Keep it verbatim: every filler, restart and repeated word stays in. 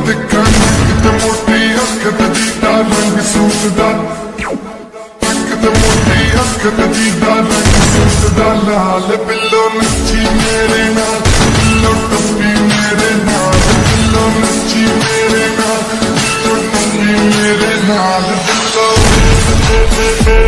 दिखा किते मोटी हरकत दी रंग सूट दा किते मोटी हरकत दी रंग सूट दा लाल बिल्लो नच्ची मेरे नाल बिल्लो टप्पी मेरे नाल बिल्लो नच्ची मेरे नाल बिल्लो टप्पी मेरे नाल बिल्लो